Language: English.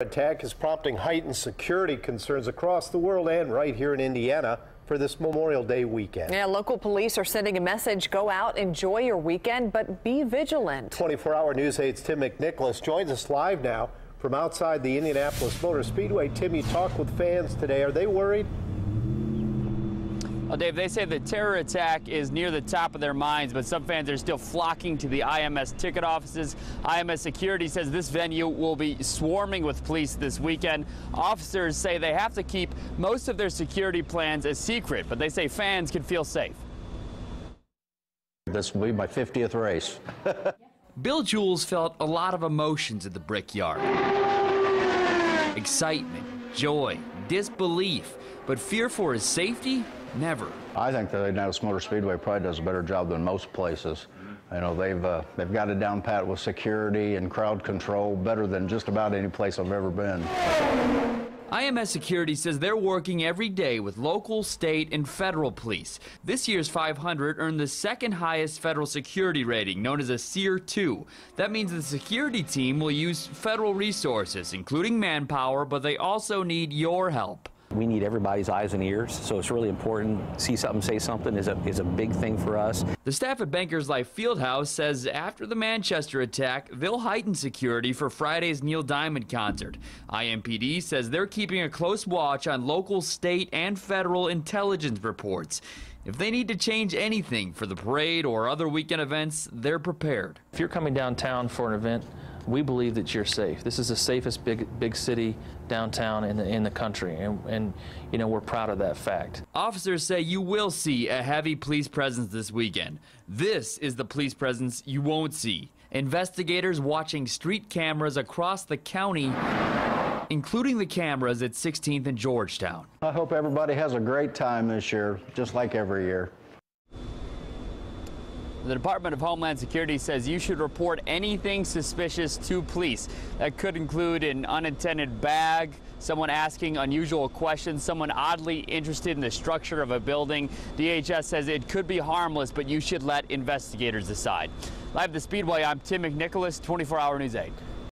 Attack is prompting heightened security concerns across the world and right here in Indiana for this Memorial Day weekend. Yeah, local police are sending a message: go out, enjoy your weekend, but be vigilant. 24-hour News 8's Tim McNicholas joins us live now from outside the Indianapolis Motor Speedway. Tim, you talked with fans today. Are they worried? Well, Dave, they say the terror attack is near the top of their minds, but some fans are still flocking to the IMS ticket offices. IMS security says this venue will be swarming with police this weekend. Officers say they have to keep most of their security plans a secret, but they say fans can feel safe. This will be my 50th race. Bill Jules felt a lot of emotions at the Brickyard. Excitement, joy, disbelief, but fear for his safety? Never. I think the Indianapolis Motor Speedway probably does a better job than most places. You know, they've got it down pat with security and crowd control, better than just about any place I've ever been. IMS Security says they're working every day with local, state, and federal police. This year's 500 earned the second highest federal security rating, known as a SEER 2. That means the security team will use federal resources, including manpower, but they also need your help. We need everybody's eyes and ears, so it's really important. See something, say something is a big thing for us. The staff at Bankers Life Fieldhouse says after the Manchester attack, they'll heighten security for Friday's Neil Diamond concert. IMPD says they're keeping a close watch on local, state, and federal intelligence reports. If they need to change anything for the parade or other weekend events, they're prepared. If you're coming downtown for an event, we believe that you're safe. This is the safest big city downtown in the country, and you know, we're proud of that fact. Officers say you will see a heavy police presence this weekend. This is the police presence you won't see. Investigators watching street cameras across the county, including the cameras at 16th and Georgetown. I hope everybody has a great time this year, just like every year. The Department of Homeland Security says you should report anything suspicious to police. That could include an unintended bag, someone asking unusual questions, someone oddly interested in the structure of a building. DHS says it could be harmless, but you should let investigators decide. Live at the Speedway, I'm Tim McNicholas, 24-hour News 8.